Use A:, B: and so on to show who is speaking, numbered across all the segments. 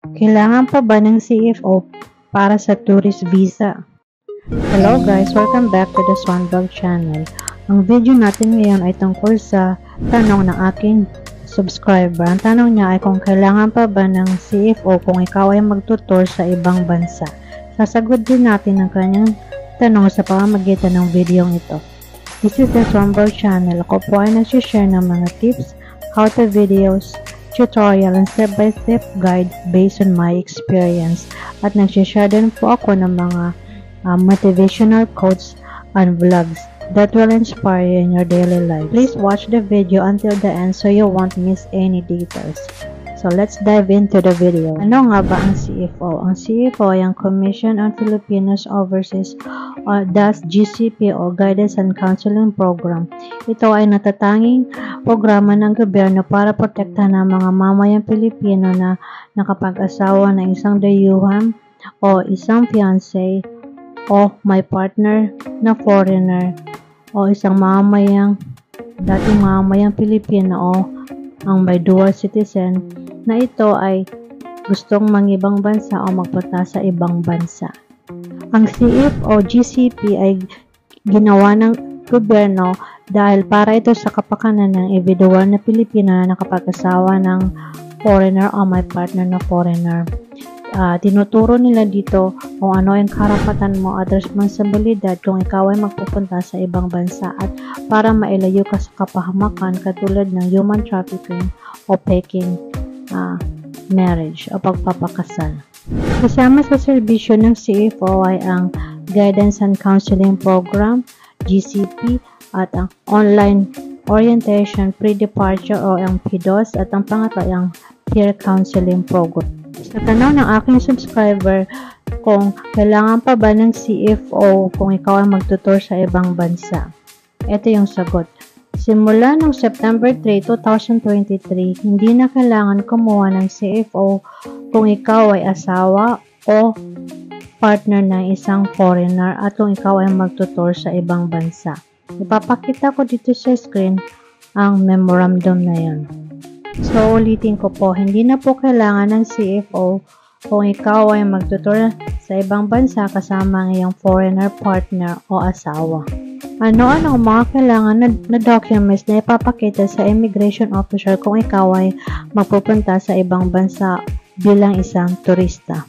A: Kailangan pa ba ng CFO para sa tourist visa? Hello guys, welcome back to the Swanblog channel. Ang video natin ngayon ay tungkol sa tanong ng aking subscriber. Ang tanong niya ay kung kailangan pa ba ng CFO kung ikaw ay magtutur sa ibang bansa. Sasagot din natin ang kanyang tanong sa pamamagitan ng video ito. This is the Swanblog channel. Ako po ay nagsishare ng mga tips, how-to videos, tutorial and step-by-step guide based on my experience. At nagsishare din po ako ng mga motivational quotes and vlogs that will inspire you in your daily life. Please watch the video until the end so you won't miss any details. So let's dive into the video. Ano nga ba ang CFO? Ang CFO ay ang Commission on Filipinos Overseas or thus GCP o Guidance and Counseling Program. Ito ay natatanging programa ng gobyerno para protektahan ang mga mamayang Pilipino na nakapag-asawa ng isang dayuhan o isang fiancé o may partner na foreigner o isang dating mamayang Pilipino o ang may dual citizen na ito ay gustong mangibang bansa o magpunta sa ibang bansa. Ang CFO o GCP ay ginawa ng gobyerno dahil para ito sa kapakanan ng individual na Pilipino na nakapag-asawa ng foreigner o may partner na foreigner. Tinuturo nila dito kung ano ang karapatan mo at responsibilidad kung ikaw ay magpupunta sa ibang bansa at para mailayo ka sa kapahamakan katulad ng human trafficking o faking marriage o pagpapakasal. Kasama sa serbisyo ng CFO ay ang Guidance and Counseling Program, GCP, at ang Online Orientation Pre-Departure o ang PDOS at ang pangatlo ay ang Peer Counseling Program. Sa tanong ng aking subscriber kung kailangan pa ba ng CFO kung ikaw ay magtutur sa ibang bansa. Ito yung sagot. Simula noong September 3, 2023, hindi na kailangan kumuha ng CFO kung ikaw ay asawa o partner ng isang foreigner at kung ikaw ay magtutur sa ibang bansa. Ipapakita ko dito sa screen ang memorandum na yun. So, ulitin ko po, hindi na po kailangan ng CFO kung ikaw ay magtutur sa ibang bansa kasama ang iyong foreigner partner o asawa. Ano-ano ang mga kailangan na documents na ipapakita sa immigration officer kung ikaw ay magpupunta sa ibang bansa bilang isang turista?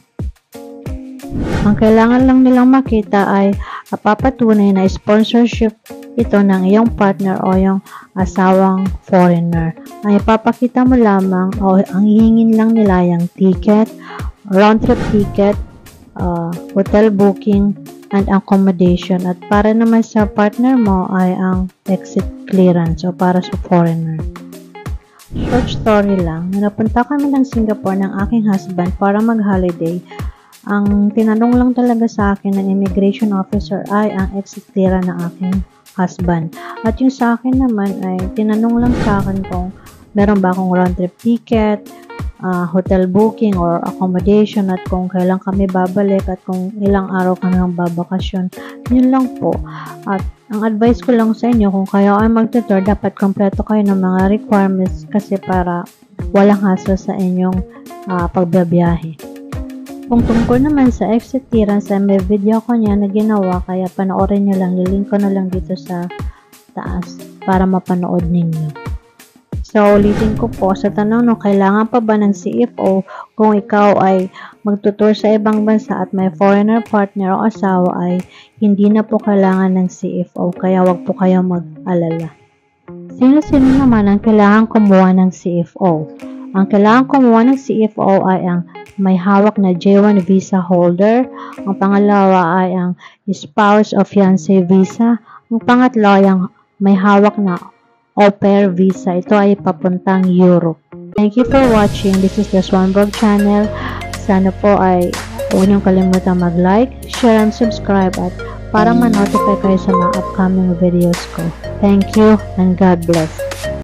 A: Ang kailangan lang nilang makita ay papatunay na sponsorship ito ng iyong partner o iyong asawang foreigner. Ang ipapakita mo lamang o ang hihingin lang nila yung ticket, round trip ticket, hotel booking, and accommodation. At para naman sa partner mo ay ang exit clearance o para sa foreigner. Short story lang, napunta kami ng Singapore ng aking husband para mag-holiday. Ang tinanong lang talaga sa akin ng immigration officer ay ang exit clearance ng aking husband. At yung sa akin naman ay tinanong lang sa akin kung meron ba akong round trip ticket, hotel booking or accommodation at kung kailan kami babalik at kung ilang araw kami babakasyon. Yun lang po. At ang advice ko lang sa inyo kung kayo ay magtutur, dapat kompleto kayo ng mga requirements kasi para walang hassle sa inyong pagbabiyahe. Kung tungkol naman sa exit clearance, may video ko niya na ginawa kaya panoorin nyo lang. I-link ko na lang dito sa taas para mapanood ninyo. So, ulitin ko po sa tanong kailangan pa ba ng CFO kung ikaw ay magtutur sa ibang bansa at may foreigner partner o asawa ay hindi na po kailangan ng CFO kaya wag po kayo mag-alala. Sino-sino naman ang kailangan kumuha ng CFO? Ang kailangan kumuha ng CFO ay ang may hawak na J1 visa holder. Ang pangalawa ay ang spouse o fiancé visa. Ang pangatlo ay ang may hawak na au pair visa. Ito ay papuntang Europe. Thank you for watching. This is the Swanblog channel. Sana po ay huwag niyong kalimutan mag-like, share, and subscribe at para ma-notify kayo sa mga upcoming videos ko. Thank you and God bless.